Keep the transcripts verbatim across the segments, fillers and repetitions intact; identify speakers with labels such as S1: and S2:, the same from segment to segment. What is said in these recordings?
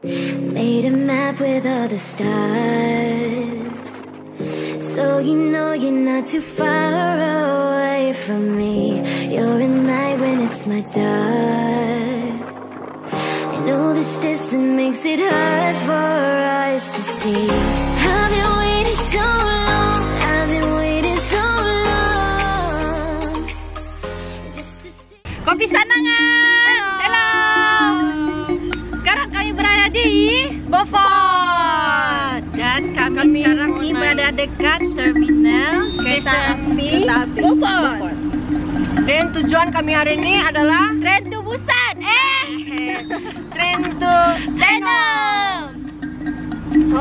S1: Made a map with all the stars, so you know you're not too far away from me. You're at night when it's my dark. I know this distance makes it hard for us to see. I've been waiting so long, I've been waiting so long just to see.
S2: Kopi Sanangan. Hello. Sekarang kami berada di Beaufort dan kami, kami sekarang ini berada dekat terminal kereta api Beaufort. Dan tujuan kami hari ini adalah Train to Busan. Eh, Train to Venom. So,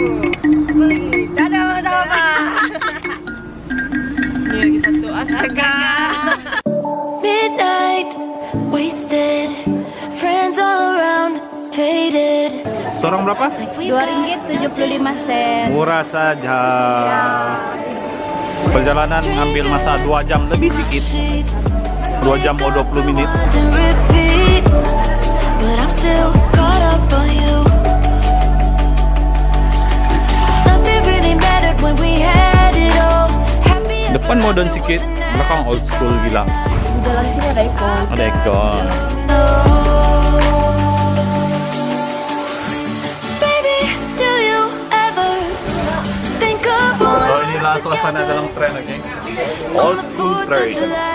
S2: dadah sama-sama. Ini lagi satu astaga.
S1: Midnight, wasted, friends all around, faded.
S3: Seorang berapa?
S2: dua ringgit tujuh puluh lima sen.
S3: Murah saja. Perjalanan mengambil masa dua jam lebih sedikit. dua jam atau dua puluh menit. Depan modern sedikit, belakang old school gila.
S2: Di dalam sini ada ikon.
S3: Ada ikon. Oh, inilah suasana dalam tren, oke? Old school train.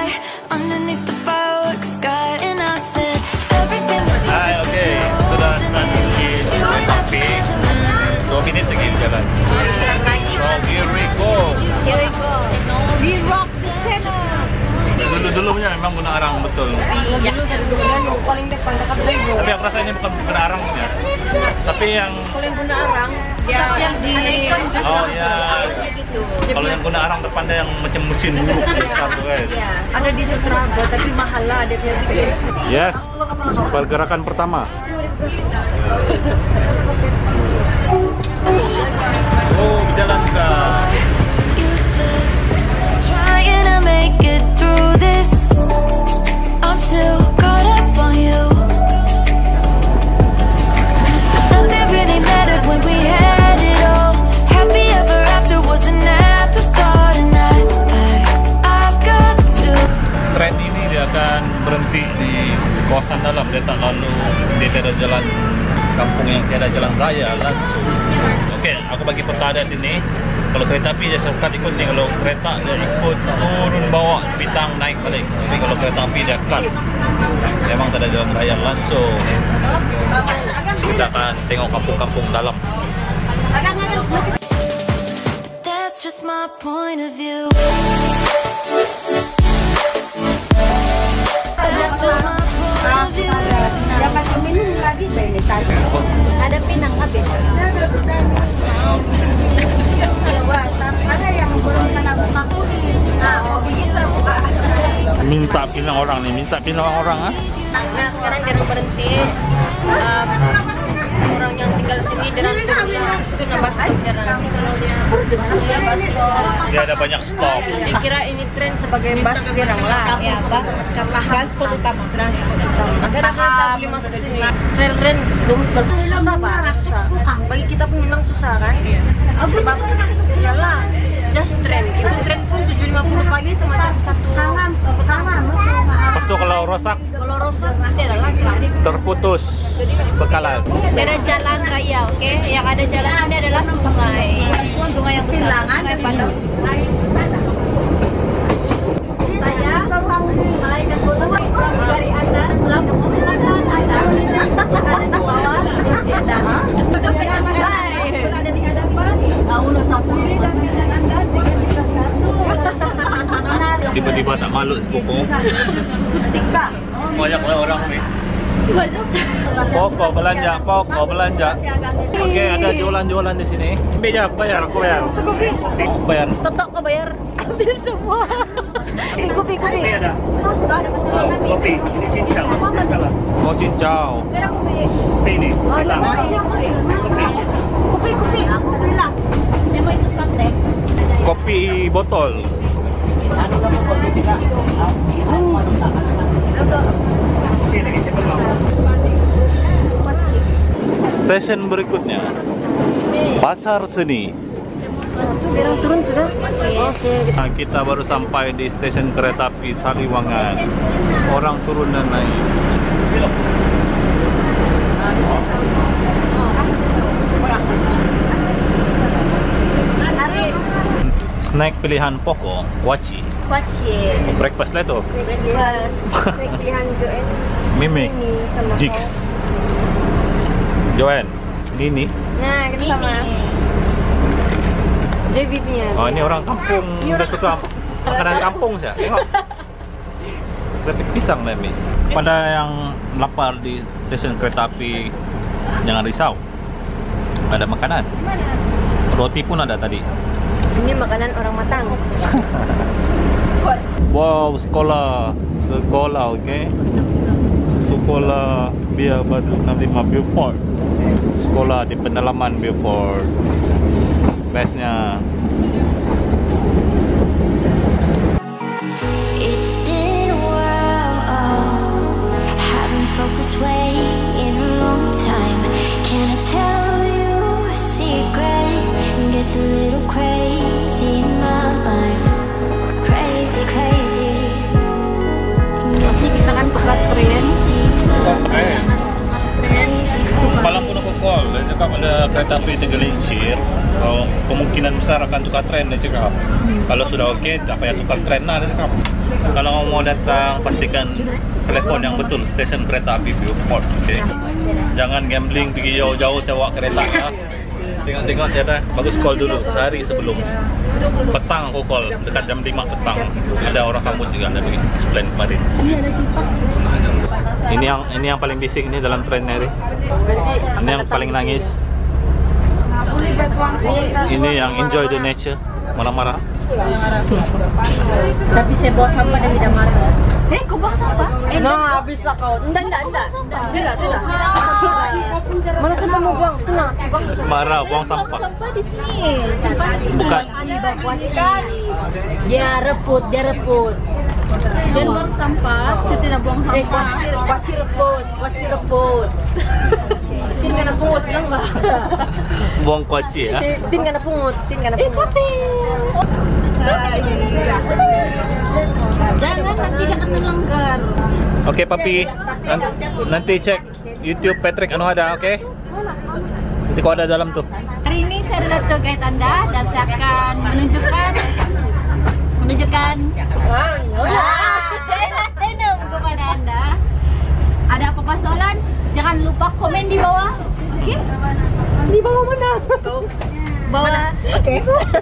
S3: Hai, oke, sudah sampai di kereta api. Dua menit lagi jalan. So here we go.
S2: Here we go. We rock the Venom.
S3: Dulu-dulunya memang guna arang betul.
S2: Iya. Dulu paling depan dekat Lego.
S3: Tapi aku rasa ini bukan guna arang ya. Tapi yang
S2: paling guna arang, ya yang di
S3: oh ya.
S2: gitu.
S3: Kalau yang guna arang depannya yang macam mesin buruk besar tuh guys.
S2: Iya. Ada di Sutraga tapi mahal lah ada yang bikin.
S3: Yes. Pergerakan pertama. Oh, berjalan juga. Tren ini dia akan berhenti di kawasan dalam, dia tak lalu dia tiada jalan kampung yang tiada jalan raya langsung. Okey, aku bagi peta di sini. Kalau kereta api dia shortcut ikut ni, kalau kereta dia ikut turun bawah bintang naik balik. Tapi kalau kereta api dia cut. Memang tak ada jalan raya langsung. Kita akan tengok kampung-kampung dalam.
S1: That's just my point of view.
S2: Dapat minum lagi bayar tadi. Ada pinang habis. Ada yang berumkan aku makuin. Nah, begitu Pak.
S3: Minta pinang orang nih, minta pinang orang ah.
S2: Nah, sekarang dia berhenti. Um, orang yang tinggal sini dan itu nambah stop dia nanti kalau dia dia bus
S3: dia ada banyak stop.
S2: Dia kira ini tren sebagai bus dirang lah ya, bus karena transport utama transport utama karena kereta boleh masuk ke sini rel-rel susah Pak, susah bagi kita pun memang susah kan sebab yalah just tren itu tren pun tujuh lima puluh pagi semacam satu pertama
S3: Pas itu kalau rosak
S2: kalau rosak nanti ada lagi
S3: terputus bekalan.
S2: Ada jalan raya, oke? Okay? Yang ada jalan ini adalah sungai, sungai yang besar, sungai Padang. Saya malaikat bodoh dari Anda pulang ke Busan Anda ada di bawah masih ada. Untuk kecamatan ada di hadapan, ulo sapuri dan Anda jika satu.
S3: Tiba-tiba tak malu pokok.
S2: Tiga.
S3: Banyak orang nih. Pokok belanja, pokok belanja. Oke, ada jualan-jualan di sini. Ambil je, aku bayar, aku bayar. Aku bayar.
S2: Totok kau bayar. Ambil semua. Kopi, kopi, kopi.
S3: Kopi ada. Kopi, ini cincau. Salah. Oh, cincau. Kopi ini. Hilang. Kopi.
S2: Kopi, kopi. Aku bilang. Saya mau itu sate.
S3: Kopi botol. Stesen berikutnya Pasar Seni.
S2: Sekarang turun sudah. Oke.
S3: Nah, kita baru sampai di stesen kereta api Saliwangan. Orang turun dan naik. Snack pilihan pokok, kuaci.
S2: Kuaci.
S3: Breakfast lah tu.
S2: Breakfast. Snack pilihan Joanne.
S3: Mimik, Jix, Joanne, Nini.
S2: Nah, kita sama. J B punya.
S3: Oh, ini orang kampung. Dia suka makanan kampung sih. Tengok. Keripik pisang lah ni. Pada yang lapar di stesen kereta api, jangan risau. Ada makanan. Roti pun ada tadi.
S2: Ini makanan orang matang.
S3: Wow, sekolah. Sekolah, okey. Sekolah Bia Batu enam lima Beaufort. Sekolah di pedalaman Beaufort. Bestnya.
S1: It's been a while, oh, haven't felt this way in a long time. Can I tell you a secret? It gets a little crazy in my mind. Crazy, crazy.
S2: Masih kita kan kuat crazy.
S3: Eh. Malam pun aku call, dia cakap ada kereta api tergelincir. Oh, kemungkinan besar akan tukar tren, dia cakap. Kalau sudah okey, tak payah tukar tren lah, dia cakap. Kalau kamu mau datang, pastikan telefon yang betul stesen kereta api Beaufort, okey. Jangan gambling pergi jauh-jauh sewa kereta lah. Tengok-tengok tiada, bagus call dulu sehari sebelum. Petang aku call, dekat jam lima petang. Ada orang sambut juga ada pergi sebelah kemarin. Ini yang ini yang paling bising ini dalam trennya ni. Ini yang paling nangis. Ini yang enjoy the nature, marah-marah.
S2: Tapi saya bawa sampah dan tidak marah. Eh, kau bawa sampah? Eh, nah, habis lah kau. Enggak, enggak, enggak. Tidak, tidak. Mana sampah mau buang? Tenang, buang.
S3: Marah, buang sampah.
S2: Sampah di sini. Sampah di sini.
S3: Bukan.
S2: Dia reput, dia reput.
S4: Dia buang sampah, dia tidak buang
S2: Eh,
S4: sampah.
S2: kuaci, kuaci reput, kuaci reput. Tin kena pungut, bilang ba?
S3: Buang kuaci ya.
S2: Tin kena pungut, tin kena pungut.
S4: Jangan, nanti dia akan melanggar.
S3: Okey papi, Nan- nanti cek YouTube Patrick anu ada, okey? Nanti kau ada dalam tu.
S4: Hari ini saya adalah tour guide Anda dan saya akan menunjukkan menunjukkan tenda kepada Anda. Ada apa-apa soalan? Jangan lupa komen di bawah. Okey?
S2: Di bawah mana?
S4: Bawah.
S2: Okey.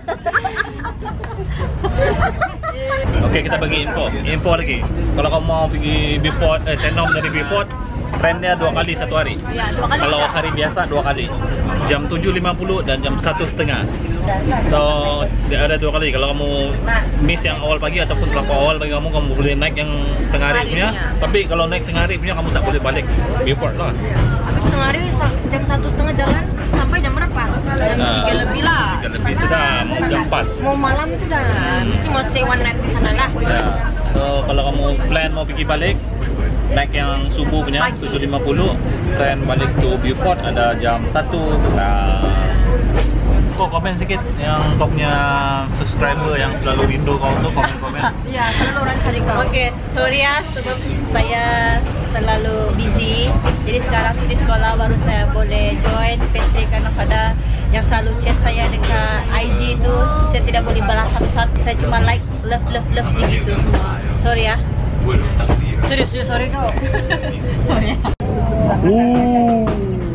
S3: Okey, kita bagi info. Info lagi. Kalau kamu mau pergi Beaufort, eh Tenom dari Beaufort, trennya dua kali satu hari.
S4: Ya, dua kali.
S3: Kalau hari biasa dua kali. Jam tujuh lima puluh dan jam satu setengah. So, dia ada dua kali. Kalau kamu miss yang awal pagi ataupun terlampau awal bagi kamu, kamu boleh naik yang tengah hari punya. Tapi kalau naik tengah hari punya, kamu tak boleh balik Beaufort lah.
S2: Setengah hari jam satu setengah jalan sampai jam berapa? Jam
S3: Nah,
S2: tiga lebih lah.
S3: Tiga lebih sudah, mau jam empat.
S2: Mau malam sudah. Mesti mau stay one night di sana lah.
S3: Ya. So, kalau kamu plan mau pergi balik, naik yang subuh punya tujuh lima puluh, tren balik ke Beaufort ada jam satu. Nah, kau komen sikit yang kau punya subscriber yang selalu rindu kau tu, komen-komen.
S2: Ya, selalu orang cari kau. Okey, sorry ya sebab saya selalu busy. Jadi sekarang di sekolah baru saya boleh join Patrick karena pada yang selalu chat saya dekat I G tu saya tidak boleh balas satu-satu. Saya cuma like, love, love, love gitu semua. Sorry ya. Serius, serius, sorry kau. Sorry ya.
S3: Uh.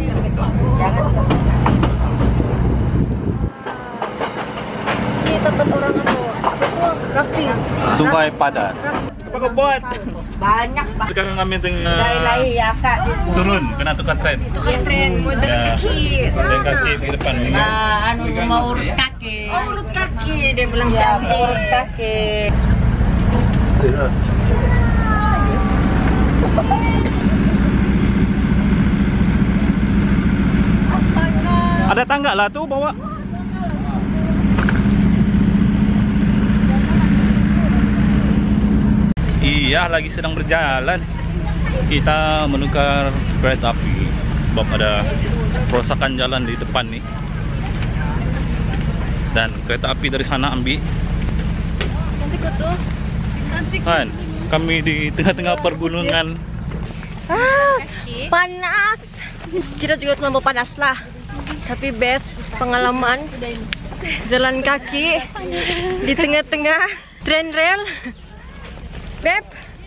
S2: Ini tempat orang apa? Rafting.
S3: Sungai Padas. Apa kau buat?
S4: Banyak bah.
S3: Sekarang kami tengah
S4: Lain-lain ya kak.
S3: turun, kena tukar tren.
S2: Tukar tren, mau jalan
S3: Ya.
S2: kaki.
S3: Jalan kaki ke depan ni.
S4: Nah, anu mau urut kaki.
S2: Oh, urut kaki dia bilang
S4: Ya,
S2: cantik.
S4: urut kaki.
S3: Ada tangga lah tu bawa. Iya, lagi sedang berjalan. Kita menukar kereta api sebab ada Perosakan jalan di depan nih. Dan kereta api dari sana ambil.
S4: Nanti kau tuh. Nanti
S3: Kan, kami di tengah-tengah pergunungan.
S2: Ah, panas. Kita juga terlalu panas lah. Tapi best pengalaman jalan kaki di tengah-tengah tren rel. Beb,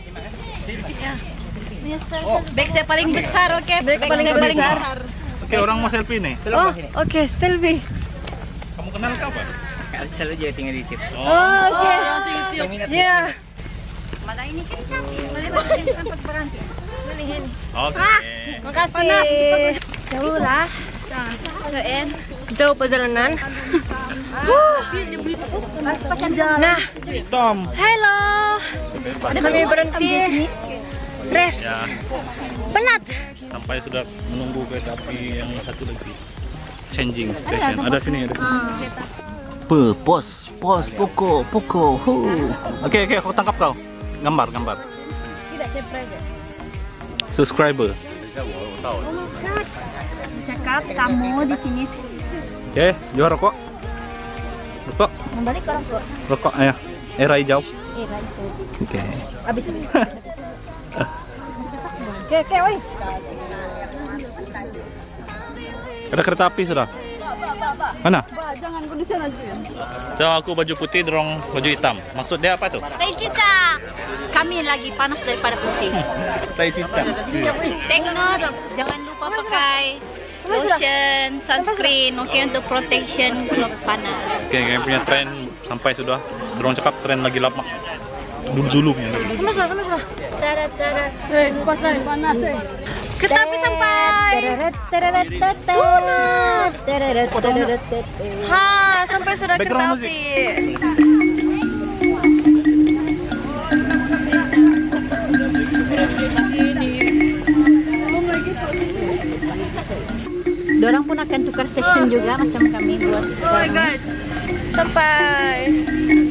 S4: bag saya paling besar, oke?
S2: Bag
S4: Bag
S2: paling
S4: saya paling
S2: besar.
S4: besar.
S3: Oke, orang mau selfie nih.
S2: oh oke, selfie.
S3: Kamu kenal kamu?
S5: Selalu juga tinggal di YouTube.
S2: Oh oke,
S4: Oh, itu YouTube.
S2: ya.
S3: Oke.
S2: Makasih. Jauh lah. Jauh perjalanan. Nah,
S3: Tom.
S2: hello. Kami berhenti. Rest.
S3: Ya,
S2: Penat.
S3: sampai sudah menunggu kereta api yang satu lagi. Changing station. Ada sini, ada sini. Pe, pos, pos, pokok, pokok. Oke, oke, aku tangkap kau. Gambar, gambar.
S2: Tidak surprise.
S3: Subscriber.
S4: Cakap kamu di sini.
S3: Oke, jual rokok. Rokok,
S4: Kembali ke orang tua.
S3: rokok, ayo. Era hijau.
S4: Eh, lanjut.
S3: Oke.
S4: Habis habis.
S2: Oke, oke, oi.
S3: Ada kereta api sudah. Mana?
S4: Jangan kau di sana aja.
S3: So, aku baju putih, dorong baju hitam. Maksud dia apa tuh?
S4: Tai cita. Kami lagi panas daripada putih.
S3: Tai cita.
S4: Take note, jangan lupa pakai lotion, sunscreen, oke, untuk protection ke panas.
S3: Oke, kami punya tren sampai sudah. Dorong cakap tren lagi lama. Dulu-dulu punya lagi.
S2: Kemas lah, kemas lah. Tarat, tarat.
S4: Eh, panas, panas eh.
S2: Kereta api sampai. Ha, sampai sudah kereta
S3: Background
S2: api.
S4: Dorang pun akan tukar session juga macam kami buat.
S2: Oh my god. Sampai.